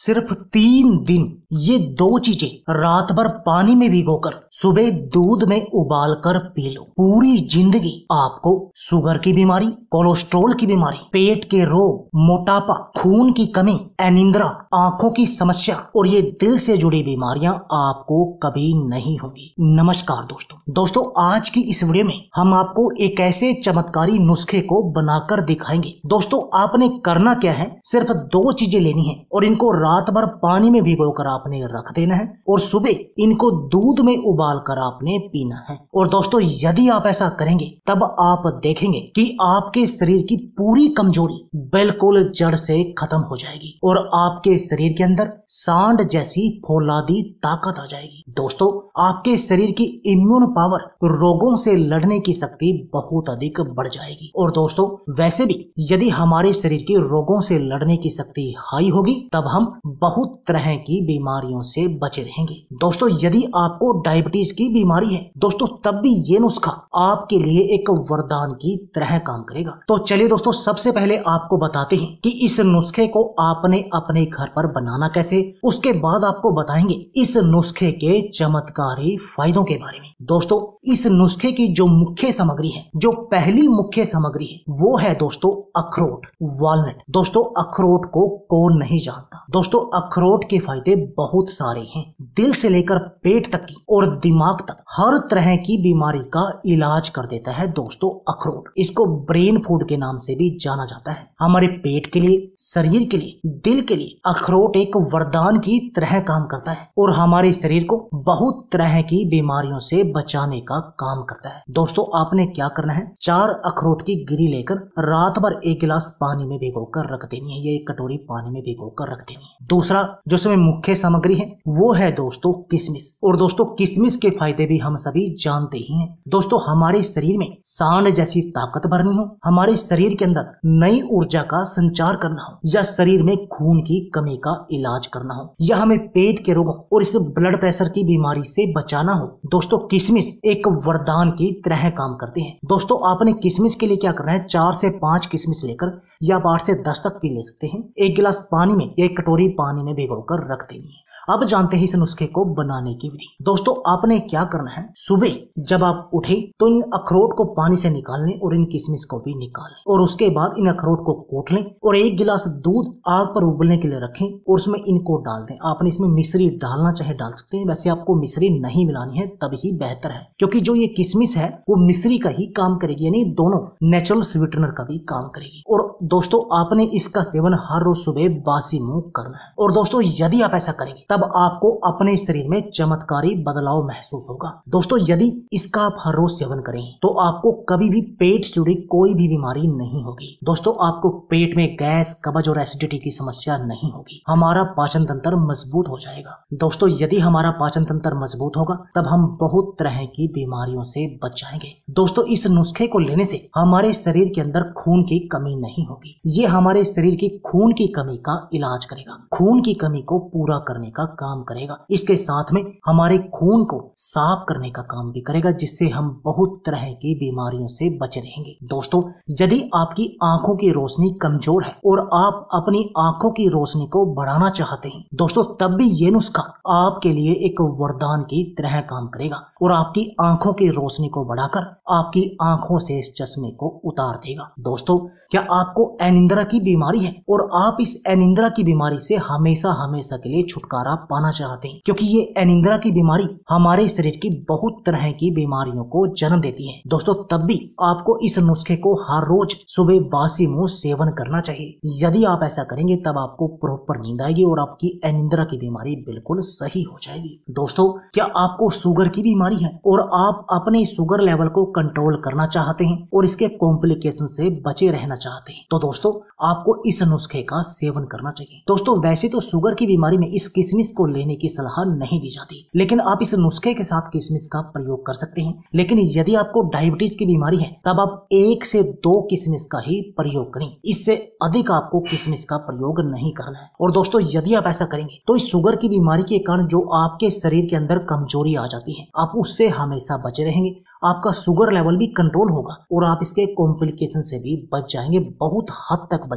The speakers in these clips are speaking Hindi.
सिर्फ 3 दिन ये 2 चीजें रात भर पानी में भिगोकर सुबह दूध में उबालकर पी लो। पूरी जिंदगी आपको शुगर की बीमारी, कोलेस्ट्रॉल की बीमारी, पेट के रोग, मोटापा, खून की कमी, एनिंद्रा, आंखों की समस्या और ये दिल से जुड़ी बीमारियां आपको कभी नहीं होंगी। नमस्कार दोस्तों, आज की इस वीडियो में हम आपको एक ऐसे चमत्कारी नुस्खे को बनाकर दिखाएंगे। दोस्तों, आपने करना क्या है, सिर्फ 2 चीजें लेनी है और इनको रात भर पानी में भिगोकर आपने रख देना है और सुबह इनको दूध में उबालकर आपने पीना है। और दोस्तों, यदि आप ऐसा करेंगे तब आप देखेंगे कि आपके शरीर की पूरी कमजोरी बिल्कुल जड़ से खत्म हो जाएगी और आपके शरीर के अंदर सांड जैसी फौलादी ताकत आ जाएगी। दोस्तों, आपके शरीर की इम्यून पावर, रोगों से लड़ने की शक्ति बहुत अधिक बढ़ जाएगी। और दोस्तों, वैसे भी यदि हमारे शरीर के रोगों से लड़ने की शक्ति हाई होगी तब हम बहुत तरह की बीमारियों से बचे रहेंगे। दोस्तों, यदि आपको डायबिटीज की बीमारी है दोस्तों, तब भी ये नुस्खा आपके लिए एक वरदान की तरह काम करेगा। तो चलिए दोस्तों, सबसे पहले आपको बताते हैं कि इस नुस्खे को आपने अपने घर पर बनाना कैसे। उसके बाद आपको बताएंगे इस नुस्खे के चमत्कारी फायदों के बारे में। दोस्तों, इस नुस्खे की जो मुख्य सामग्री है, जो पहली मुख्य सामग्री है, वो है दोस्तों अखरोट, वॉलनट। दोस्तों, अखरोट को कौन नहीं जानता। दोस्तों, अखरोट के फायदे बहुत सारे हैं। दिल से लेकर पेट तक की और दिमाग तक हर तरह की बीमारी का इलाज कर देता है दोस्तों अखरोट। इसको ब्रेन फूड के नाम से भी जाना जाता है। हमारे पेट के लिए, शरीर के लिए, दिल के लिए अखरोट एक वरदान की तरह काम करता है और हमारे शरीर को बहुत तरह की बीमारियों से बचाने का काम करता है। दोस्तों, आपने क्या करना है, 4 अखरोट की गिरी लेकर रात भर 1 गिलास पानी में भिगोकर रख देनी है। ये 1 कटोरी पानी में भिगोकर रख देनी है। दूसरा जो इसमें मुख्य सामग्री है वो है दोस्तों किशमिश। और दोस्तों, किशमिश के फायदे भी हम सभी जानते ही हैं। दोस्तों, हमारे शरीर में सांड जैसी ताकत भरनी हो, हमारे शरीर के अंदर नई ऊर्जा का संचार करना हो, या शरीर में खून की कमी का इलाज करना हो, या हमें पेट के रोगों और इस ब्लड प्रेशर की बीमारी से बचाना हो, दोस्तों किशमिश एक वरदान की तरह काम करते हैं। दोस्तों, आपने किशमिश के लिए क्या करना है, 4 से 5 किशमिश लेकर या 8 से 10 तक पी ले सकते हैं। 1 गिलास पानी में, 1 कटोरी पानी में भिगोकर रख देनी है। अब जानते हैं इस नुस्खे को बनाने की विधि। दोस्तों, आपने क्या करना है, सुबह जब आप उठे तो इन अखरोट को पानी से निकाल लें और इन किशमिश को भी निकाल लें और उसके बाद इन अखरोट को कूट लें और 1 गिलास दूध आग पर उबलने के लिए रखें और उसमें इनको डाल दें। आपने इसमें मिश्री डालना चाहे डाल सकते हैं, वैसे आपको मिश्री नहीं मिलानी है तभी बेहतर है, क्योंकि जो ये किशमिश है वो मिश्री का ही काम करेगी, यानी दोनों नेचुरल स्वीटनर का भी काम करेगी। और दोस्तों, आपने इसका सेवन हर रोज सुबह बासी मुंह करना है। और दोस्तों, यदि आप ऐसा करेंगे तब आपको अपने शरीर में चमत्कारी बदलाव महसूस होगा। दोस्तों, यदि इसका आप हर रोज सेवन करें तो आपको कभी भी पेट से जुड़ी कोई भी बीमारी नहीं होगी। दोस्तों, आपको पेट में गैस, कब्ज और एसिडिटी की समस्या नहीं होगी। हमारा पाचन तंत्र मजबूत हो जाएगा। दोस्तों, यदि हमारा पाचन तंत्र मजबूत होगा तब हम बहुत तरह की बीमारियों से बच जाएंगे। दोस्तों, इस नुस्खे को लेने से हमारे शरीर के अंदर खून की कमी नहीं होगी। ये हमारे शरीर की खून की कमी का इलाज करेगा, खून की कमी को पूरा करने का काम करेगा। इसके साथ में हमारे खून को साफ करने का काम भी करेगा, जिससे हम बहुत तरह की बीमारियों से बचे रहेंगे। दोस्तों, यदि आपकी आंखों की रोशनी कमजोर है और आप अपनी आंखों की रोशनी को बढ़ाना चाहते हैं दोस्तों, तब भी ये नुस्खा आपके लिए एक वरदान की तरह काम करेगा और आपकी आंखों की रोशनी को बढ़ाकर आपकी आंखों से इस चश्मे को उतार देगा। दोस्तों, क्या आपको एनिंद्रा की बीमारी है और आप इस एनिंद्रा की बीमारी से हमेशा हमेशा के लिए छुटकारा पाना चाहते हैं, क्योंकि ये एनिंद्रा की बीमारी हमारे शरीर की बहुत तरह की बीमारियों को जन्म देती है। दोस्तों, तब भी आपको इस नुस्खे को हर रोज सुबह बासी मुंह सेवन करना चाहिए। यदि आप ऐसा करेंगे तब आपको प्रॉपर नींद आएगी और आपकी एनिंद्रा की बीमारी बिल्कुल सही हो जाएगी। दोस्तों, क्या आपको शुगर की बीमारी है और आप अपने शुगर लेवल को कंट्रोल करना चाहते हैं और इसके कॉम्प्लिकेशन से बचे रहना चाहते हैं, तो दोस्तों आपको इस नुस्खे का सेवन करना चाहिए। दोस्तों, वैसे तो शुगर की बीमारी में इस किशमिश को लेने की सलाह नहीं दी जाती, लेकिन आप इस नुस्खे के साथ किशमिश का प्रयोग कर सकते हैं। लेकिन यदि आपको डायबिटीज की बीमारी है तब आप 1 से 2 किशमिश का ही प्रयोग करें, इससे अधिक आपको किशमिश का प्रयोग नहीं करना है। और दोस्तों, यदि आप ऐसा करेंगे तो इस शुगर की बीमारी के कारण जो आपके शरीर के अंदर कमजोरी आ जाती है, आप उससे हमेशा बचे रहेंगे। आपका शुगर लेवल भी कंट्रोल होगा और आप इसके कॉम्प्लिकेशन से भी बच जाएंगे, बहुत हद तक बच जाएंगे।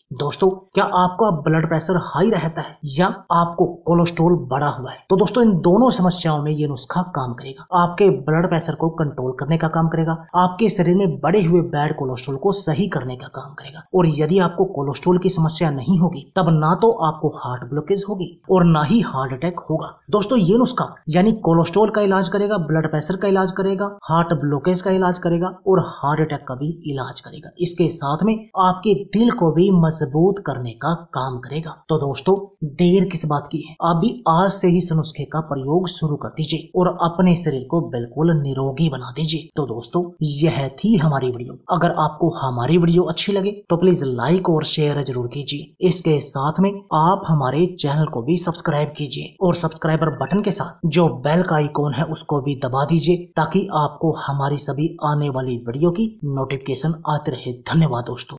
दोस्तों, क्या आपका ब्लड प्रेशर हाई रहता है या आपको कोलेस्ट्रॉल बढ़ा हुआ है? तो दोस्तों, इन दोनों समस्याओं में ये नुस्खा काम करेगा। आपके ब्लड प्रेशर को कंट्रोल करने का काम करेगा, आपके शरीर में बढ़े हुए बैड कोलेस्ट्रॉल को सही करने का काम करेगा। और यदि आपको कोलेस्ट्रॉल की समस्या नहीं होगी, तब ना तो आपको हार्ट ब्लॉकेज होगी और ना ही हार्ट अटैक होगा। दोस्तों, ये नुस्खा यानी कोलेस्ट्रॉल का इलाज करेगा, ब्लड प्रेशर का इलाज करेगा, हार्ट ब्लॉकेज का इलाज करेगा और हार्ट अटैक का भी इलाज करेगा। इसके साथ में आपके दिल को भी मजबूत करने का काम करेगा। तो दोस्तों, देर किस बात की है, आप भी आज से ही इस नुस्खे का प्रयोग शुरू कर दीजिए और अपने शरीर को बिल्कुल निरोगी बना दीजिए। तो दोस्तों, यह थी हमारी वीडियो। अगर आपको हमारी वीडियो अच्छी लगे तो प्लीज लाइक और शेयर जरूर कीजिए। इसके साथ में आप हमारे चैनल को भी सब्सक्राइब कीजिए और सब्सक्राइबर बटन के साथ जो बेल का आइकॉन है उसको भी दबा दीजिए, ताकि आपको हमारी सभी आने वाली वीडियो की नोटिफिकेशन आते रहे। धन्यवाद दोस्तों।